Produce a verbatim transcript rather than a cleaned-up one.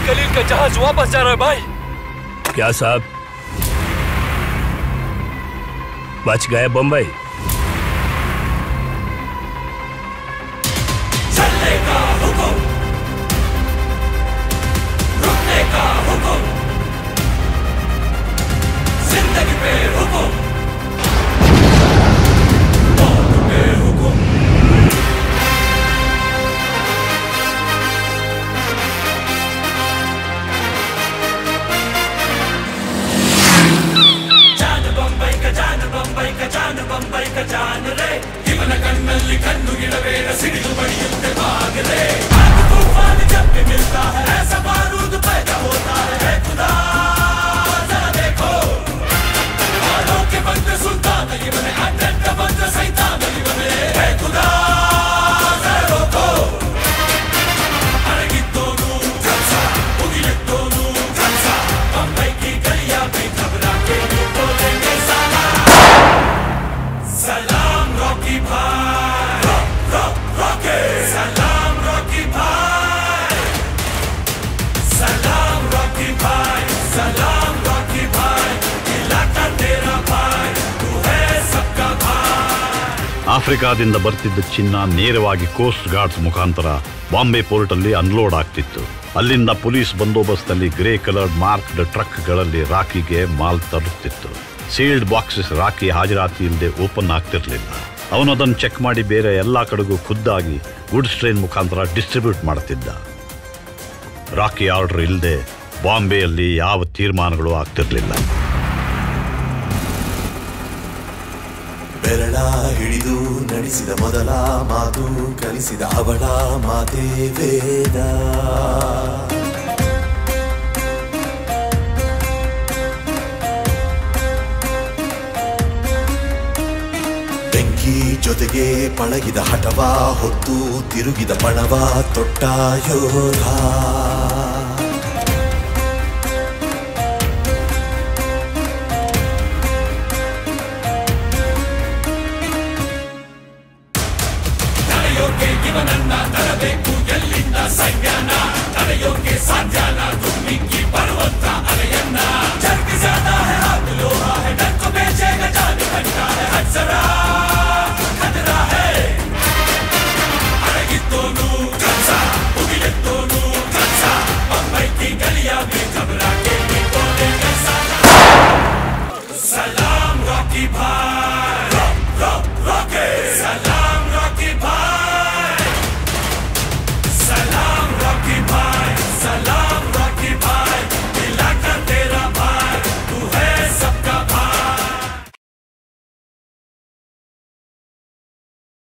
कलील का जहाज वापस जा रहा है भाई। क्या साहब, बच गए बम्बई? चलने का हुक्म, रुकने का हुक्म, जिंदगी पे हुक्म, मौत पे हुक्म। जान बंबई का जान रे, हिमन कन्नल्ली कन्नु गिड़वेर सिडिलु बडियुत्ते भाग रे। आग तूफान जब भी मिलता है ऐसा बारूद पैदा होता है। है खुदा जरा देखो, बालों के बंद सुल्तान इवने अड्डन का बंद सैतान इवने। है खुदा जरा रोको, अरगित्तोनु जलसा, उगिलित्तोनु जलसा। बंबई की गलियां भी घबरा के यूं बोलेंगे साला सलाम रॉकी भाई, रॉक रॉक रॉकी। सलाम रॉकी भाई, सलाम रॉकी भाई, सलाम रॉकी भाई। इलाका तेरा भाई, तू है सबका भाई। ಆಫ್ರಿಕಾದಿಂದ ಬರ್ತಿದ್ದ ಚಿನ್ನ ನೇರವಾಗಿ ಕೋಸ್ಟ್ ಗಾರ್ಡ್ಸ್ ಮುಖಾಂತರ ಬಾಂಬೆ ಪೋರ್ಟ್ ಅಲ್ಲಿ ಅನ್ಲೋಡ್ ಆಗ್ತಿತ್ತು. ಅಲ್ಲಿಂದ ಪೊಲೀಸ್ ಬಂದೋಬಸ್ತ್ ಗ್ರೇ ಕಲರ್ಡ್ ಮಾರ್ಕ್ಡ್ ಟ್ರಕ್ಗಳಲ್ಲಿ ರಾಕಿಗೆ ಮಾಲ್ ತರುತ್ತಿತ್ತು. ಸೀಲ್ಡ್ ಬಾಕ್ಸಸ್ ರಾಕಿ ಹಾಜರಾತಿ ಇಲ್ಲದೆ ಓಪನ್ ಆಗ್ತಿರ್ಲಿಲ್ಲ. ಅವನು ಅದನ್ನು ಚೆಕ್ ಮಾಡಿ ಬೇರೆ ಎಲ್ಲಾ ಕಡೆಗೂ ಖುದ್ದಾಗಿ ಗುಡ್ಸ್ ಟ್ರೈನ್ ಮುಖಾಂತರ ಡಿಸ್ಟ್ರಿಬ್ಯೂಟ್ ಮಾಡ್ತಿದ್ದ. ರಾಕಿ ಆರ್ಡರ್ ಇಲ್ಲದೆ ಬಾಂಬೆಯಲ್ಲಿ ಯಾವ ತೀರ್ಮಾನಗಳು ಆಗ್ತಿರ್ಲಿಲ್ಲ. ಬೆರಳ ಹಿಡಿದು ನಡೆಸಿದ ಮೊದಲ ಮಾತು ಕಲಿಸಿದ ಅವಳ ಮಾತೇ ವೇದ. ಬೆಂಕಿ ಜೊತೆಗೆ ಪಳಗಿದ ಹಠವ ಹೊತ್ತು ತಿರುಗಿದ ಪಣವ ತೊಟ್ಟ ಯೋಧ. ನಡೆಯೋಕೆ ಇವನನ್ನ ತರಬೇಕು ಎಲ್ಲಿಂದ ಸೈನ್ಯನ, ನಡೆಯೋಕೆ ಸಾಧ್ಯನ ದುಮ್ಮಿಕ್ಕಿ ಬರುವಂತ ಅಲೆಯನ್ನ. ಜರ್ಗಿ ಜಾತಾ ಹೈ ಹಾತ್ ಲೋಹಾ ಹೈ, ಡರ್ ಕೋ ಬೇಚೇಗ ಜಾನ್ ಕಟ್ತಾ ಹೈ ಹಜರಾ.